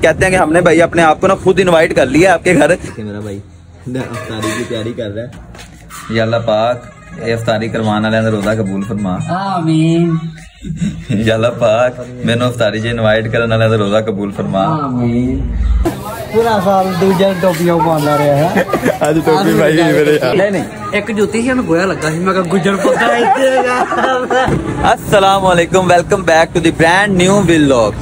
कहते हैं कि हमने भाई अपने आप को ना खुद इनवाइट कर लिया आपके घर। मेरा भाई अफ्तारी की तैयारी कर रहा है। या अल्लाह पाक ये अफ्तारी करवाने वाले रोजा कबूल फरमा। आमीन। या अल्लाह पाक मैंने अफ्तारी जी इनवाइट करने वाले रोजा कबूल फरमा। आमीन। पूरा साल दूजा टोपियां पांदा रहा है। आज टोपी भाई मेरे यार नहीं एक जुती सी मैं गोया लगा मैं गुजर पता इतने। अस्सलाम वालेकुम, welcome back to the brand new vlog.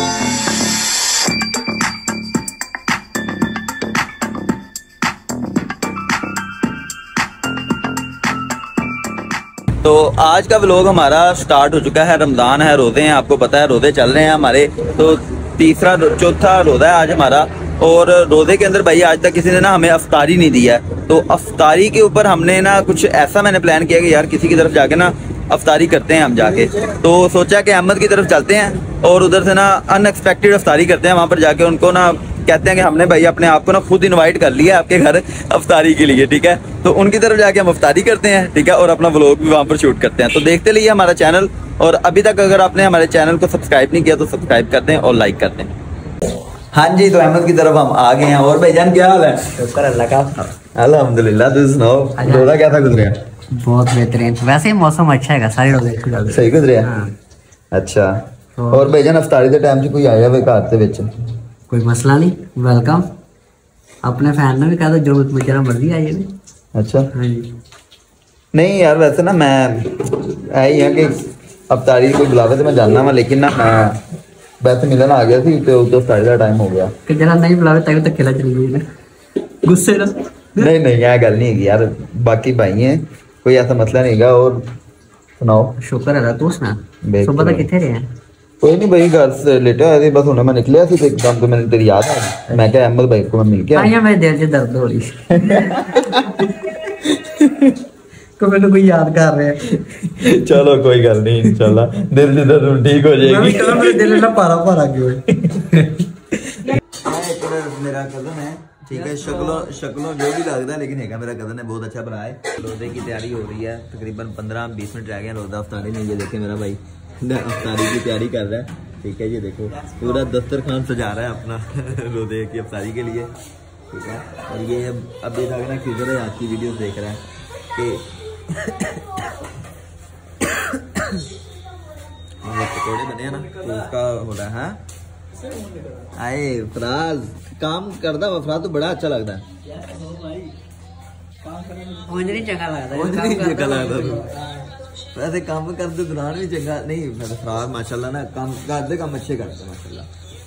तो आज का व्लॉग हमारा स्टार्ट हो चुका है। रमजान है, रोजे हैं, आपको पता है रोजे चल रहे हैं हमारे। तो तीसरा चौथा रोजा है आज हमारा। और रोजे के अंदर भाई आज तक किसी ने ना हमें अफ्तारी नहीं दिया है। तो अफ्तारी के ऊपर हमने ना कुछ ऐसा मैंने प्लान किया कि यार किसी की तरफ जाके ना अफ्तारी करते हैं हम जाके। तो सोचा कि अहमद की तरफ चलते हैं और उधर से ना अनएक्सपेक्टेड अफ्तारी करते हैं। वहाँ पर जाके उनको ना कहते हैं कि हमने भाई अपने आप को ना खुद इनवाइट कर लिया आपके घर अफ्तारी के लिए, ठीक है। तो उनकी तरफ जाके हम अफ्तारी करते हैं, ठीक है, और अपना व्लॉग भी वहाँ पर शूट करते हैं। तो देखते रहिए हमारा चैनल। और अभी तक अगर आपने हमारे चैनल को सब्सक्राइब नहीं किया तो सब्सक्राइब कर दें और लाइक कर दें। हाँ जी, तो अहमद की तरफ हम आ गए हैं। और भाईजान क्या हाल है? शुक्र अल्लाह का। अल्हम्दुलिल्लाह। तुम सुनाओ रोजा कैसा गुजरा? बहुत बेहतरीन। वैसे ही मौसम अच्छा है, सारे रोजे सही गुजरा। अच्छा, और भाईजान अफ्तारी के टाइम च कोई आया वे घर दे विच? कोई मसला नहीं, वेलकम। अपने फैन ने भी कहा जो मुझे मर्जी आई है। अच्छा हाँ जी। नहीं यार, वैसे ना मैं यही है कि अफ्तारी कोई बुलावे तो मैं जानना वा, लेकिन ना मैं वैसे मिलन आ गया थी तो अफ्तारी का टाइम हो गया कि जरा नहीं बुलावे तभी तो खिला चली गई ना गुस्से ना। नहीं यह गल नहीं है यार, बाकी भाई हैं, कोई ऐसा मसला नहीं है। और सुनाओ? शुक्र है। तू सुना सुबह तक कितने रहे? कोई नहीं भाई, घर से लेटे आए थे, बस उन्हें मैं निकलिया थी तो एकदम तो मैंने तेरी याद आई। मैं क्या अहमद भाई को मैं मिल गया। मेरे दिल से दर्द हो रही को मैंने कोई याद कर रहे हैं। चलो कोई गल नहीं, इंशाल्लाह दिल से दर्द ठीक हो जाएगी। मेरे दिल ना पारा क्यों मेरा कजन है, ठीक है, शक्लों जो भी लगता है लेकिन है मेरा कजन है, बहुत अच्छा भरा है। रोजे की तैयारी हो रही है, तकरीबन 15-20 मिनट रह गए रोजा अफ्तारी में। ये देखे मेरा भाई अफ्तारी की तैयारी कर रहा है, ठीक है। ये देखो पूरा दस्तरखान सजा रहा है अपना रोजे की अफ्तारी के लिए, ठीक है। और ये अभी तक ना किधर है आज की वीडियो देख रहा है कि पकौड़े बने हैं ना, तो उसका हो रहा है। आए फराज काम करता हुआ, फराज तो बड़ा अच्छा लगता है। वैसे काम करते दौरान भी चंगा नहीं, फराज माशाल्लाह ना काम करते काम अच्छे करते माशाल्लाह।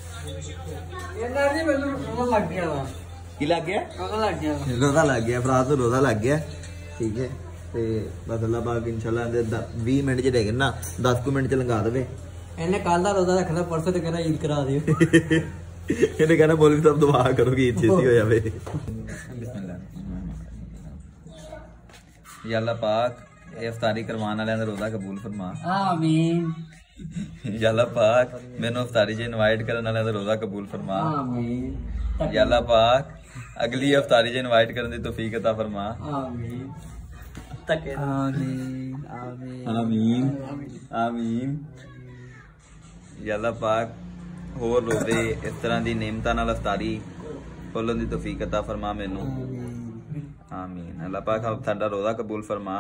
की लग गया? रोजा लग गया फराज तो, रोजा लग गया, ठीक है। बस अल्लाह पाक इंशाल्लाह 20 मिनट च रह गए ना, 10 मिनट च लंघा देवे। इन्हें कल का रोजा रखना, परसों तो कहना ईद करा दियो। इन्हें कहना मौलवी साहब दुआ करो कि ईद छेती हो जावे। या अल्लाह पाक ये अफ्तारी करवाने वाले रोजा कबूल फरमा। आमीन। या अल्लाह पाक मैंने अफ्तारी जी इनवाइट करने वाले रोजा कबूल फरमा। आमीन। या अल्लाह पाक अगली अफ्तारी जी इनवाइट करने दी तौफीक अता फरमा। आमीन। आमीन आमीन। या अल्लाह पाक होर रोजे इस तरह दी नेमतां नाल अफ्तारी खोलन दी तौफीक अता फरमा मैनू। आमीन। अल्लाह पाक साडा रोजा कबूल फरमा।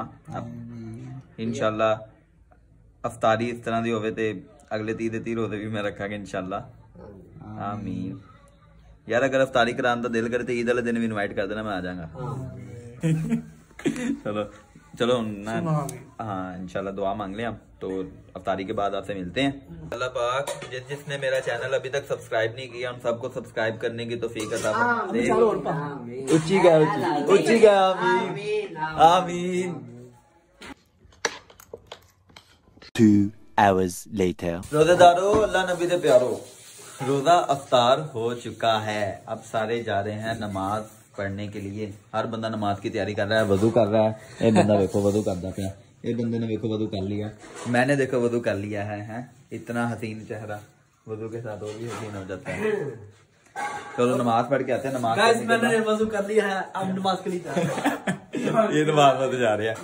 इंशाल्लाह अफ्तारी इस तरह दी होवे ते अगले 30 रोजे भी मैं रखांगा इंशाल्लाह। आमीन। यार अगर अफ्तारी कराने का दिल करे तो ईद वाले दिन भी इनवाइट कर देना, मैं आ जाऊंगा। चलो चलो ना, हाँ इंशाल्लाह दुआ मांग लें हम तो अफ्तारी के बाद आपसे मिलते हैं। अल्लाह पाक जिसने मेरा चैनल अभी तक सब्सक्राइब नहीं किया उन सबको सब्सक्राइब करने की तौफीक अता फरमाए। ऊंची गा आमीन आमीन। 2 hours later रोजेदारो अल्लाह नबी दे प्यारो, रोजा अफ्तार हो चुका है। अब सारे जा रहे हैं नमाज पढ़ने के लिए। हर बंदा नमाज की तैयारी कर रहा है, वजू कर रहा है। ये बंदा देखो वजू करता पाया, ये बंदे ने देखो वजू कर लिया, मैंने देखो वजू कर लिया है। इतना हसीन चेहरा वजू के साथ और भी हसीन हो जाता है। चलो नमाज पढ़ के आते हैं। नमाज मैंने वजू कर लिया है, अब नमाज के लिए ये नमाज पढ़ जा रहे हैं।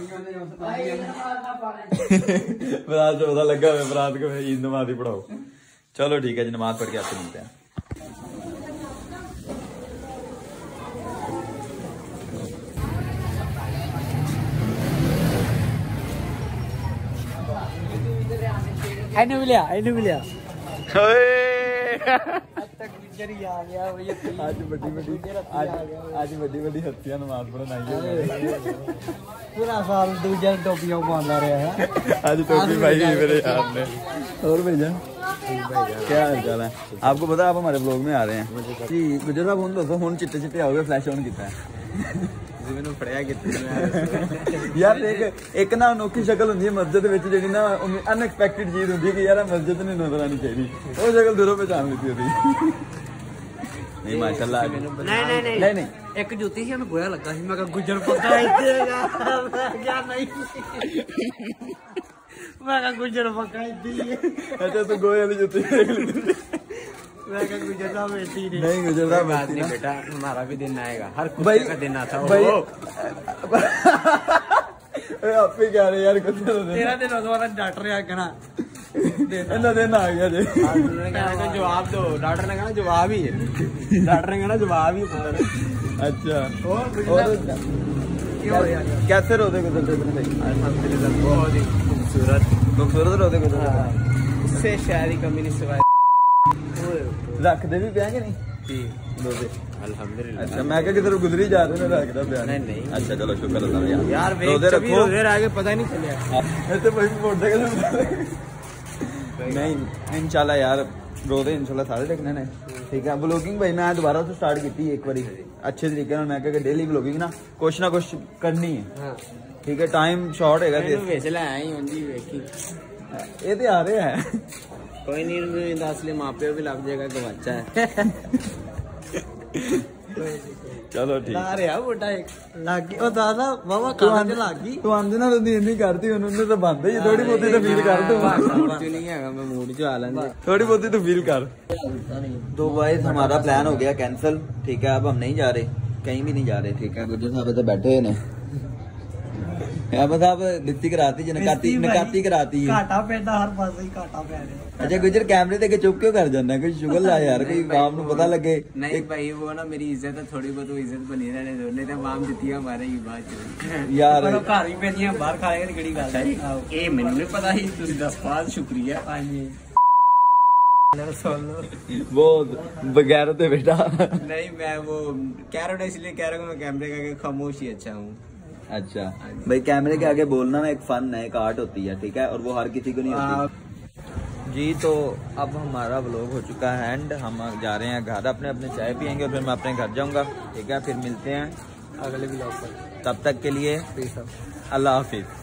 बरात रोजा लगा हुआ, बरात को ईद नमाज ही पढ़ाओ। चलो ठीक है जी, नमाज पढ़ के आते मिलते हैं। इन्हें भी लिया आज बड़ी हस्तियां नमाज पढ़न आई पूरा साल दूजा टोपियां पांदा रहा है आज टोपी भाई मेरे यार ने। और भैया क्या हाल चाल है? आपको पता है आप हमारे ब्लॉग में आ रहे हैं जी। गुजर साहब हूँ दोस्तों हूँ चिट्टे चिट्टे आओगे फ्लैश ऑन किया मैंने फड़िया यार एक ना अनोखी शक्ल होंगी है मस्जिद जी ना अनएक्सपैक्टेड चीज होंगी कि यार मस्जिद नहीं नजर आनी चाहिए वो शक्ल दूरों पहचान ली थी नहीं माशाल्लाह नहीं एक जूती सी बुरा लगा सी मैं गुजर पक्का मैं गुजर पक्का अच्छा तो गोए वाली जूती नहीं गुजरता नहीं बेटा हमारा भी दिन आएगा हर भाई का दिन आता है भाई आप ही कह रहे यार कुछ तेरा दिन दोबारा डॉक्टर ने कहना दिन आ गया जी जवाब दो डॉक्टर ने कहना जवाब ही है डॉक्टर ने कहना जवाब ही अच्छा और कैसे रोते गुजरते अल्हम्दुलिल्लाह बहुत ही खूबसूरत रोते गुजरते उससे शायद ही कमी नहीं सिवाय रखते भी पे नहीं रोते अल्हम्दुलिल्लाह। अच्छा मैं क्या किधर गुजरी जा रहे रखता पे नहीं अच्छा चलो शुक्र अल्लाह यार रोते रखो आगे पता ही नहीं चलिया नहीं इंशाल्लाह यार रोते इंशाल्लाह सारे देखने ने ठीक है। ब्लॉगिंग भाई मैं दोबारा से स्टार्ट की एक बार अच्छे तरीके मैं डेली ब्लॉगिंग ना कुछ करनी है ठीक है। टाइम शॉर्ट है ये तो आ रहे हैं कोई नहीं असली माँ प्यो भी लग जाएगा तो बच्चा है चलो ठीक अरे यार मोटा एक लागी ओ दादा बाबा खाने च लागी तू आंदे ना तो नहीं करती उन्होंने तो बंद ही थोड़ी बहुत तो फील कर तू नहीं है मैं मूड च आ लेंगे थोड़ी बहुत तो फील कर। तो भाई हमारा प्लान हो गया कैंसिल ठीक है। अब हम नहीं जा रहे कहीं भी नहीं जा रहे ठीक है। गुजर साहब तो बैठे हुए ने साहब लिप्ती कराती नकाती कराती घाटा पैदा हर पासे ही घाटा पै रहा। अच्छा गुजर कैमरे देके चुप क्यों कर जाना कुछ शुगर ला यार कोई काम को पता लगे नहीं भाई वो ना मेरी इज्जत है थोड़ी बहुत इज्जत बनी रहने दो नहीं तो माम दिती हमारे ही बात यार घर ही पेदियां बाहर खाएगा तो केड़ी गल है ए मैनू नहीं पता ही तुसी दस बात शुक्रिया हां जी वो बगैर तो बेटा नहीं मैं वो कह रहा हूँ इसलिए कह रहा हूँ मैं कैमरे का आगे खामोश ही अच्छा हूँ। अच्छा भाई कैमरे के आगे बोलना ना एक फन है एक आर्ट होती है ठीक है और वो हर किसी को नहीं होती जी। तो अब हमारा व्लॉग हो चुका है एंड हम जा रहे हैं घर अपने चाय पियेंगे और फिर मैं अपने घर जाऊंगा ठीक है। फिर मिलते हैं अगले व्लॉग पर तब तक के लिए अल्लाह हाफिज।